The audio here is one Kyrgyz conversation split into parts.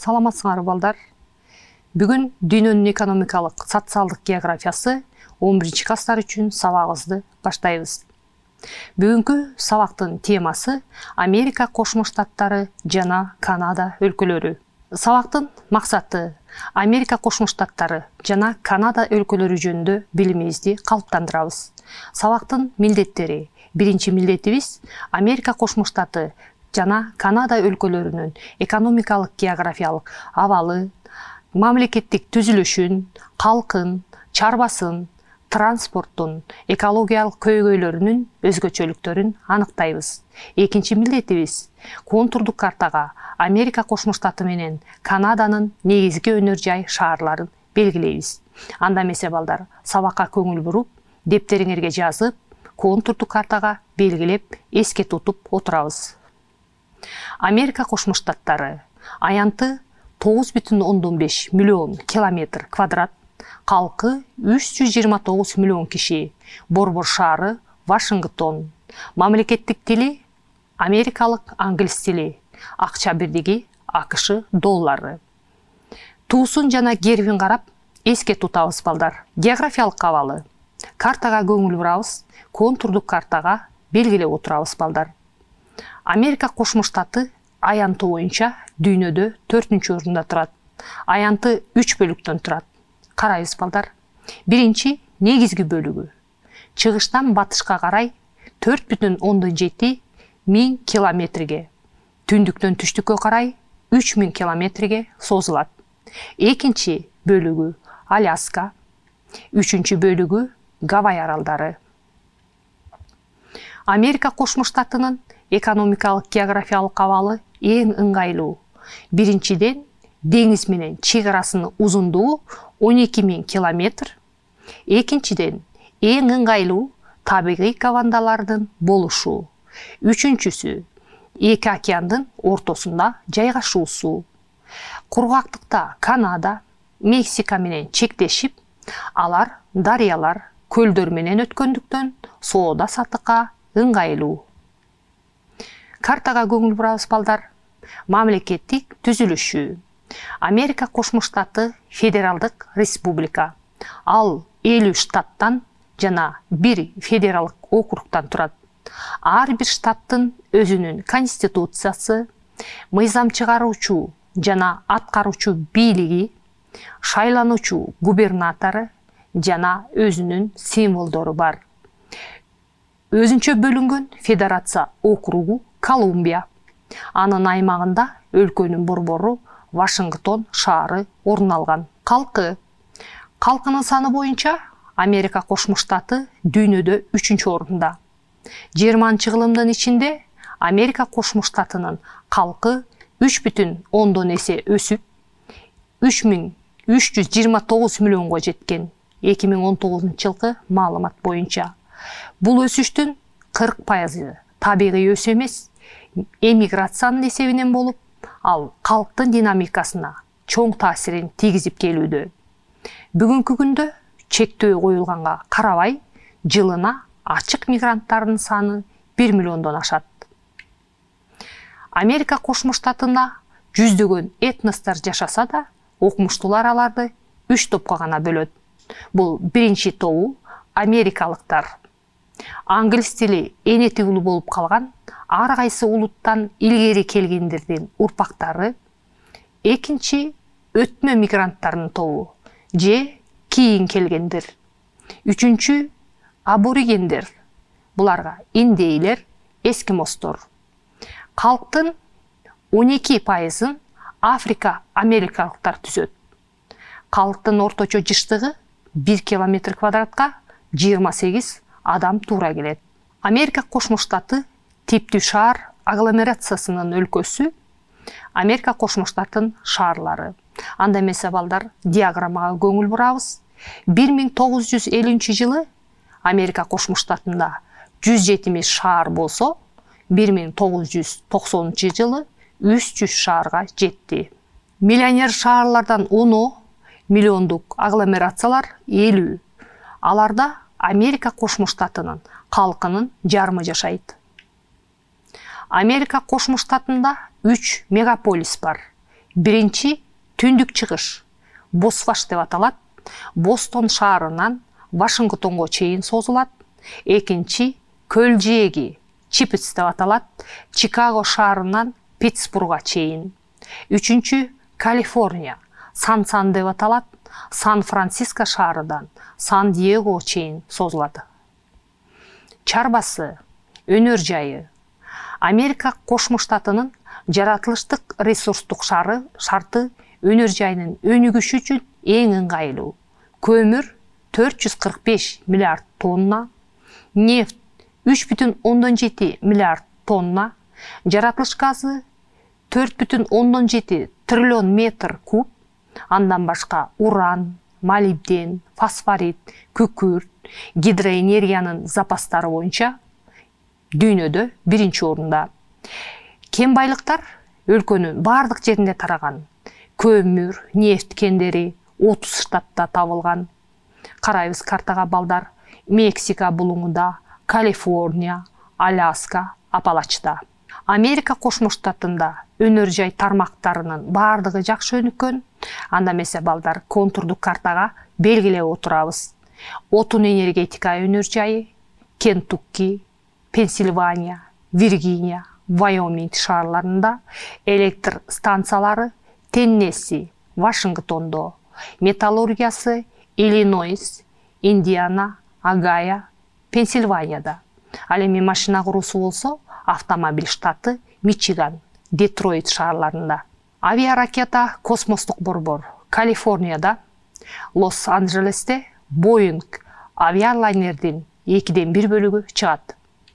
Саламатсыңар балдар. Бүгін дүйнөнүн экономикалык, социалдык географиясы 11 класстар үчүн сабагыбызды баштайбыз. Бүгүнкү сабактын темасы Америка Кошмо Штаттары жана Канада өлкөлөрү. Сабактын максаты Америка Кошмо Штаттары жана Канада өлкөлөрү жөнүндө билимибизди калыптандырабыз. Сабактын милдеттери. Биринчи милдетибиз Америка Кошмо Штаты жана Канада өлкөлөрүнүн экономикалык географиялык абалы, мамлекеттик түзүлүшүн, калкын, чарбасын, транспорттун, экологиялык көйгөйлөрүнүн өзгөчөлүктөрүн аныктайбыз. Экинчи милдетибиз контурдук картага Америка Кошмо Штаты менен Канаданын негизги өнөр жай шаарларын белгилейбиз. Анда эмесе балдар, сабакка көңүл буруп, дептериңерге жазып, контурдук картага белгилеп, эске тутуп отурабыз. Америка Кошмо Штаттары аянты 9,5 миллион километр квадрат, калкы 329 миллион киши, борбор шаары Вашингтон, мамлекеттик тили америкалык англис тили, акча бирдиги АКШ доллары. Туусун жана гербин карап эске тутабыз балдар. Географиялык абалы. Картага көңүл бурабыз, контурдук картага белгилеп отурабыз балдар. Америка Кошмо Штаты аянты боюнча дүйнөдө 4-чү орунда турат. Аянты 3 бөлүктөн турат. Карайбыз балдар. Биринчи негизги бөлүгү. Чыгыштан батышка карай 4,7 миң километрге, түндүктөн түштүккө карай 3000 километрге созулат. Экинчи бөлүгү Аляска, үчүнчү бөлүгү Гавай аралдары. Америка Кошмо Штатынын экономикалык географиялык абалы эң ыңгайлуу. Биринчиден, деңиз менен чек арасынын узундугу 12 000 километр. Экинчиден, эң ыңгайлуу табигый кавандалардын болушу. Үчүнчүсү, эки океандын ортосунда жайгашуусу. Кургактыкта Канада, Мексика менен чектешип, алар дарыялар, көлдөр менен өткөндүктөн соода саттыкка ыңгайлуу. Картага көңүл бурабыз балдар. Мамлекеттик түзүлүшү. Америка Кошмо Штаты федералдык республика. Ал 50 штаттан жана 1 федералдык округтан турат. Ар бир штаттын өзүнүн конституциясы, мыйзам чыгаруучу жана аткаруучу бийлиги, шайлануучу губернатору жана өзүнүн символдору бар. Өзүнчө бөлүнгөн федерация округу Колумбия. Анын аймагында өлкөнүн борбору Вашингтон шаары орун алган. Калкы. Калкынын саны боюнча Америка Кошмо Штаты дүйнөдө 3-чү орунда. 20-кылымдын ичинде Америка Кошмо Штатынын калкы 3,10 эсе өсүп, 3329 миллионго жеткен 2019-жылкы маалымат боюнча. Бул өсүштүн 40% табигый өсүү эмес, эмиграциянын эсебинен болуп, ал калктын динамикасына чоң таасирин тийгизип келүүдө. Бүгүнкү күндө чектөө коюлганга карабай, жылына ачык мигранттардын саны 1 миллиондон ашат. Америка Кошмо Штатында жүздөгөн этностор жашаса да, окумуштуулар аларды 3 топко гана бөлөт. Бул биринчи тобу америкалыктар. Англис тили эне тигилүү болуп калган ар кайсы улуттан илгери келгендердин урпактары. Экинчи өтмө мигранттардын тобу же кийин келгендер. Үчүнчү аборигендер. Буларга индейлер, эскимостор. Калктын 12%-ын Африка америкалыктар түзөт. Калктын орточо жыштыгы 1 километр квадратка 28 адам туура келет. Америка Кошмо Штаты типтүү шаар агломерациясынын өлкөсү. Америка Кошмо Штатын шаарлары. Анда эмесе балдар, диаграммага көңүл бурабыз. 1950 жылы Америка Кошмо Штатында 170 шаар болсо, 1990 жылы 300 шаарга жетти. Миллионер шаарлардан 10, миллиондук агломерациялар 50. Аларда Америка Кошмо Штатынын калкынын жарымы жашайт. Америка Кошмо Штатында 3 мегаполис бар. Биринчи түндүк чыгыш Босфаш деп аталат. Бостон шаарынан Вашингтонго чейин созулат. Экинчи көл жээги Чипец деп аталат. Чикаго шаарынан Питтсбургга чейин. Үчүнчү Калифорния Сан деп аталат. Сан-Франциско шаарынан Сан-Диего чейин созулат. Чарбасы өнөр жайы Америка Кошмо Штатынын жаратылыштык ресурстук шарты өнөр жайынын өнүгүшү үчүн эң ыңгайлуу. Көмүр 445 миллиард тонна, нефть 3,7 миллиард тонна, жаратылыш газы 4,7 триллион метр куб, андан башка уран, молибден, фосфорит, күкүрт, гидроэнергиянын запастары боюнча дүйнөдө биринчи орунда. Кен байлыктар өлкөнүн бардык жеринде тараган. Көмүр, нефть кендери 30 штатта табылган. Карайбыз картага балдар. Мексика булуңунда, Калифорния, Аляска, Апалачта. Америка Кошмо Штатында өнөр жай тармактарынын бардыгы жакшы өнүккөн. Анда эмесе балдар контурдук картага белгилеп отурабыз. Отун энергетика өнөр жайы Кентукки, Пенсильвания, Виргиния, Вайоминг шаарларында, электр станциялары Теннесси, Вашингтондо, металлургиясы Иллинойс, Индиана, Огайо, Пенсильванияда. Ал эми машина куруусу болсо автомобиль штаты Мичиган, Детройт шаарларында. Авиаракета космостук борбор Калифорнияда, Лос-Анджелесте Боинг авиалайнердин 2/1 бөлүгү чыгат.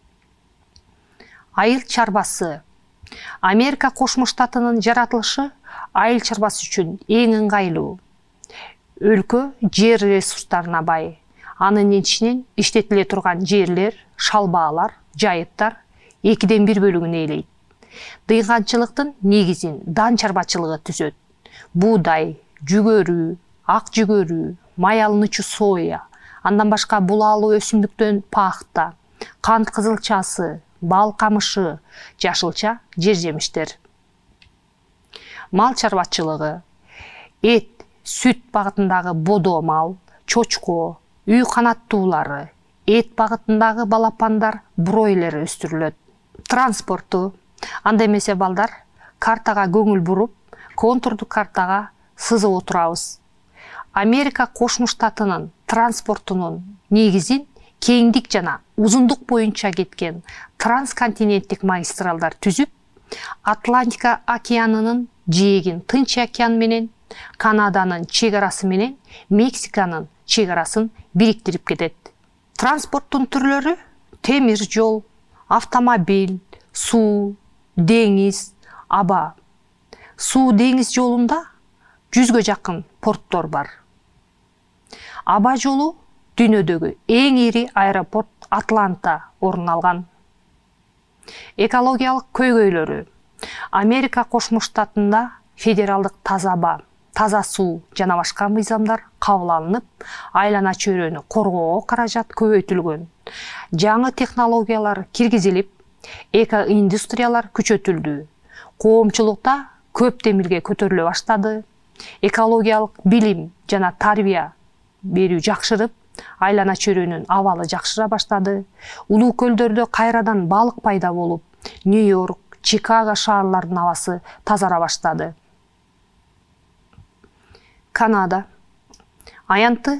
Айыл чарбасы Америка Кошмо Штатынын жаратылышы айыл чарбасы үчүн эң ыңгайлуу. Өлкө жер ресурстарына бай. Анын ичинен иштетиле турган жерлер, шалбаалар, жайыттар 2/1 бөлүгүн ээлейт. Дыйганчылыктын негизин дан чарбачылыгы түзөт. Буудай, жүгөрү, ак жүгөрү, маялынычу соя, андан башка булалуу өсүмдүктөн пахта, кант кызылчасы, бал камышы, жашылча жер жемиштер. Мал чарбачылыгы эт, сүт багытындагы бодо мал, чочко, үй канаттуулары, эт багытындагы балапандар, бройлер өстүрүлөт. Транспорту анда эмесе балдар картага көңүл буруп, контурдук картага сызып отурабыз. Америка Кошмо Штатынын транспортунун негизин кеңдик жана узундук боюнча кеткен трансконтиненттик магистралдар түзүп, Атлантика океанынын жээгин Тынч океан менен, Канаданын чек-арасы менен Мексиканын чек-арасын бириктирип кетет. Транспорттун түрлөрү темир жол, автомобиль, суу, деңиз, аба. Суу деңиз жолунда 100гө жакын порттор бар. Аба жолу дүйнөдөгү эң ири аэропорт Атланта орун алган. Экологиялык көйгөйлөрү Америка Кошмо Штатында федералдык таза аба, таза суу жана башка мыйзамдар кабыл алынып, айлана чөйрөнү коргоого каражат көбөйтүлгөн. Жаңы технологиялар киргизилип, эко-индустриялар күчөтүлдү. Коомчулукта көп темирге көтөрүлө баштады. Экологиялык билим жана тарбия берүү жакшырып, айлана чөйрөнүн абалы жакшыра баштады. Улуу көлдөрдө кайрадан балык пайда болуп, Нью-Йорк, Чикаго шаарларынын абасы тазара баштады. Канада аянты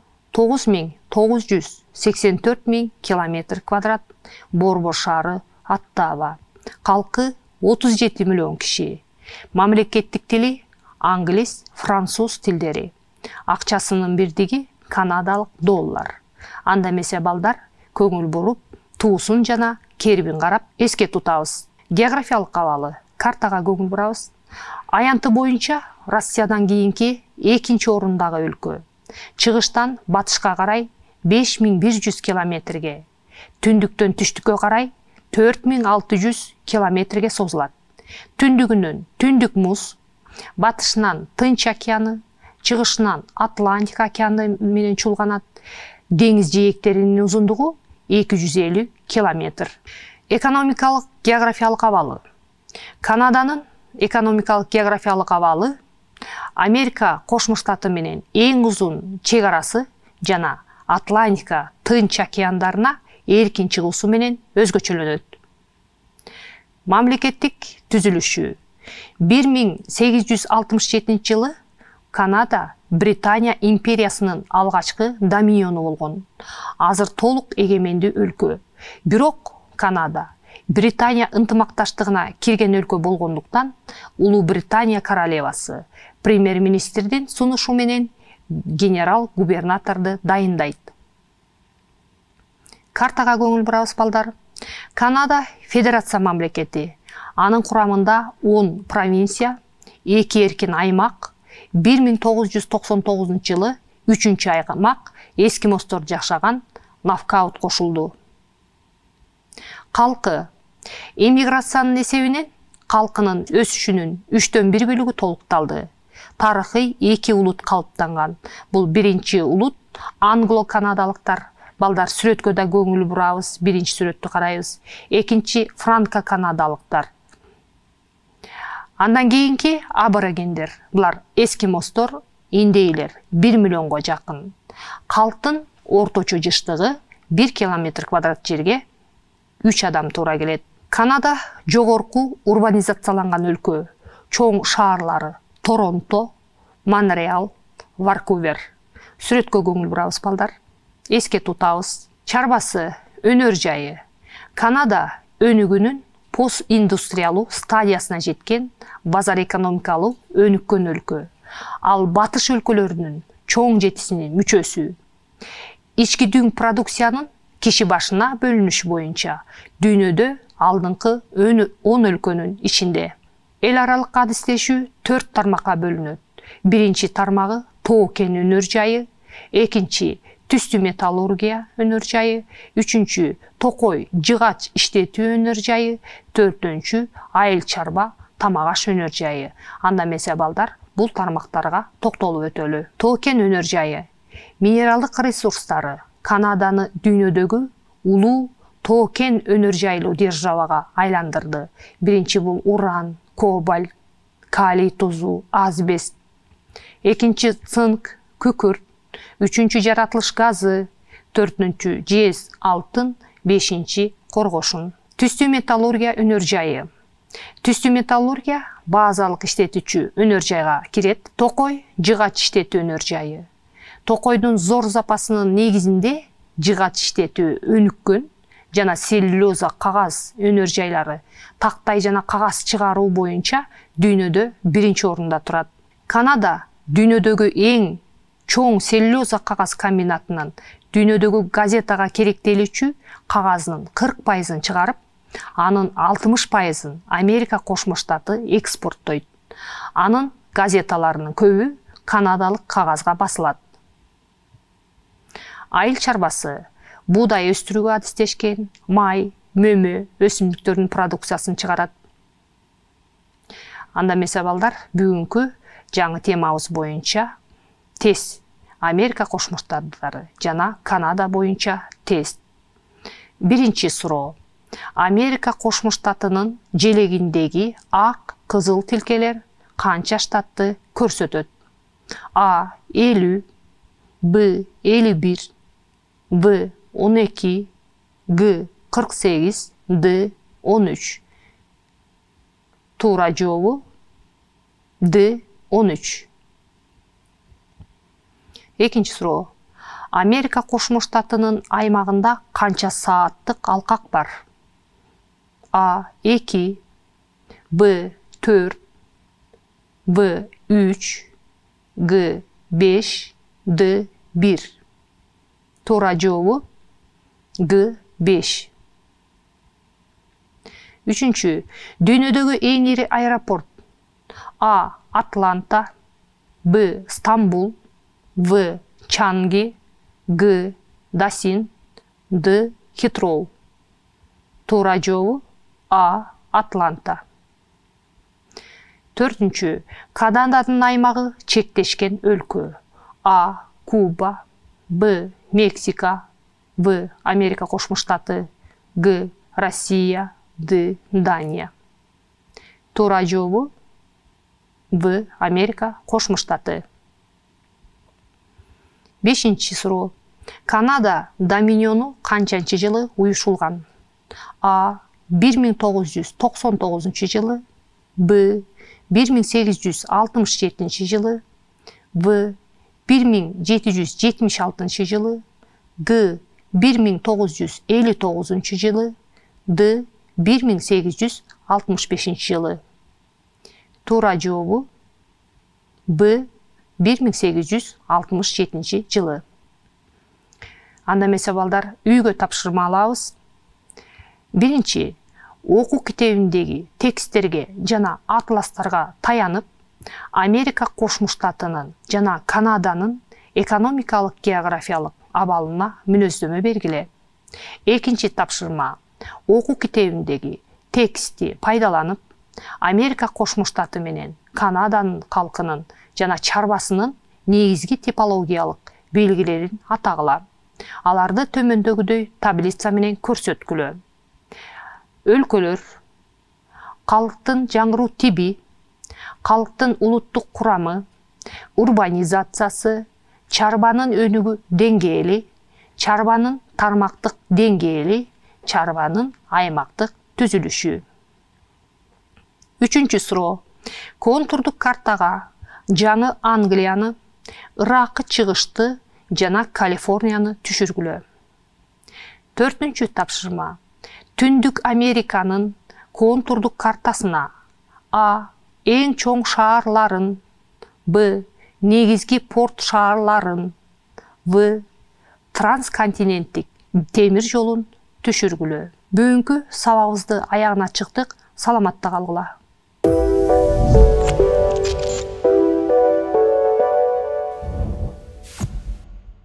9984 километр квадрат, борбор шаары Оттава. Калкы 37 миллион киши. Мамлекеттик тили англис, француз тилдери. Акчасынын бирдиги канадалык доллар. Анда эмесе балдар көңүл буруп, туусун жана кербин карап эске тутабыз. Географиялык абалы картага көңүл бурабыз. Аянты боюнча Россиядан кийинки экинчи орундагы өлкө. Чыгыштан батышка карай 5100 километрге, түндүктөн түштүккө карай 4600 километрге созулат. Түндүгүнөн түндүк муз, батышынан Тынч океаны, чыгышынан Атлантика океаны менен чулганат. Деңиз жээктеринин узундугу 250 километр. Экономикалык географиялык абалы Канаданын экономикалык географиялык абалы Америка Кошмо Штаты менен эң узун чек арасы жана Атлантика Тынч океандарына эркин чыгуусу менен өзгөчөлөнөт. Мамлекеттик түзүлүшү 1867 жылы Канада Британия империясынын алгачкы доминиону болгон. Азыр толук эгемендүү өлкө. Бирок Канада Британия ынтымакташтыгына кирген өлкө болгондуктан Улуу Британия королевасы премьер-министрдин сунушу менен генерал-губернаторду дайындайт. Картага көңүл бурабыз балдар. Канада федерация мамлекети. Анын курамында 10 провинция, 2 эркин аймак, 1999 жылы 3-чү аймак эскимостор жашаган Навкаут кошулду. Калкы эмиграциянын эсебинен калкынын өсүшүнүн 3/1 бөлүгү толукталды. Тарыхый 2 улут калыптанган. Бул биринчи улут англо-канадалыктар. Балдар сүрөткө да көңүл бурабыз, биринчи сүрөттү карайбыз. Экинчи франко-канадалыктар. Андан кийинки аборигендер. Булар эскимостор, индейлер 1 миллионго жакын. Калктын орточо жыштыгы 1 километр квадрат жерге 3 адам туура келет. Канада жогорку урбанизацияланган өлкө. Чоң шаарлары Торонто, Монреал, Ванкувер. Сүрөткө көңүл бурабыз балдар. Эске тутабыз. Чарбасы өнөр жайы. Канада өнүгүүнүн постиндустриалуу стадиясына жеткен базар экономикалуу өнүккөн өлкө. Ал батыш өлкөлөрүнүн чоң жетисинин мүчөсү. Ички дүң продукциянын киши башына бөлүнүшү боюнча дүйнөдө алдыңкы 10 өлкөнүн ичинде. Эл аралык адистешүү 4 тармакка бөлүнөт. Биринчи тармагы тоо-кен өнөр жайы, экинчи түстүү металлургия өнөр жайы, үчүнчү токой жыгач иштетүү өнөр жайы, төртүнчү айыл чарба тамак аш өнөр жайы. Анда эмесе балдар бул тармактарга токтолуп өтөлү. Тоо-кен өнөр жайы минералдык ресурстары Канаданы дүйнөдөгү улуу тоо-кен өнөр жайлуу державага айландырды. Биринчи бул уран, кобальт, калий тузу, асбест. Экинчи цинк, күкүрт. Үчүнчү жаратылыш газы, төртүнчү жез, алтын, бешинчи коргошун. Түстүү металлургия өнөр жайы. Түстүү металлургия базалык иштетүүчү өнөр жайга кирет. Токой жыгач иштетүү өнөр жайы. Токойдун зор запасынын негизинде жыгач иштетүү өнүккөн жана целлюлоза кагаз өнөр жайлары тактай жана кагаз чыгаруу боюнча дүйнөдө биринчи орунда турат. Канада дүйнөдөгү эң чоң целлюлоза кагаз комбинатынан дүйнөдөгү газетага керектелүүчү кагаздын 40% чыгарып, анын 60% Америка Кошмо Штаты экспорттойт. Анын газеталарынын көбү канадалык кагазга басылат. Айыл чарбасы буудай өстүрүүгө адистешкен, май, мөмө, өсүмдүктөрдүн продукциясын чыгарат. Анда эмесе балдар, бүгүнкү жаңы темабыз боюнча тест. Америка Кошмо Штаттары жана Канада боюнча тест. Биринчи суроо. Америка Кошмо Штатынын желегиндеги ак, кызыл тилкелер канча штатты көрсөтөт? А. 50, Б. 51, В. 12, Г. 48, Д. 13. Туура жообу Д. 13. Экинчи суроо. Америка Кошмо Штатынын аймагында канча сааттык алкак бар? А. 2, Б. 4, В. 3, Г. 5, Д. 1. Туура жообу Г. 5. Үчүнчү. Дүйнөдөгү эң ири аэропорт? А. Атланта, Б. Стамбул, В. Чанги, Г. Дасин, Д. Хитроу. Туура жообу А. Атланта. Төртүнчү. Канаданын аймагы чектешкен өлкө? А. Куба, Б. Мексика, В. Америка Кошмо Штаты, Г. Россия, Д. Дания. Туура жообу В. Америка Кошмо Штаты. 5-чи суроо. Канада доминиону канчанчы жылы уюшулган? А. 1999 жылы. Б. 1867 жылы. В. 1776 жылы. Г. 1959 жылы. Д. 1865 жылы. Туура жообу Б. 1867 жылы. Анда эмесе балдар, үйгө тапшырма алабыз. Биринчи, окуу китебиндеги тексттерге жана атластарга таянып, Америка Кошмо Штатынын жана Канаданын экономикалык географиялык абалына мүнөздөмө бергиле. Экинчи тапшырма, окуу китебиндеги текстти пайдаланып, Америка Кошмо Штаты менен Канаданын калкынын жана чарбасынын негизги типологиялык белгилерин атагыла. Аларды төмөндөгүдөй таблица менен көрсөткүлө. Өлкөлөр, калктын жаңыруу тиби, калктын улуттук курамы, урбанизациясы, чарбанын өнүгүү деңгээли, чарбанын тармактык деңгээли, чарбанын аймактык түзүлүшү. Үчүнчү суроо. Контурдук картага Жаңы Англияны, Ыракы чыгышты жана Калифорнияны түшүргүлө. Төртүнчү тапшырма. Түндүк Американын контурдук картасына А. Эң чоң шаарларын, Б. Негизги порт шаарларын, В. Трансконтиненттик темир жолун түшүргүлө. Бүгүнкү сабагыбызды аягына чыктык. Саламатта калгыла.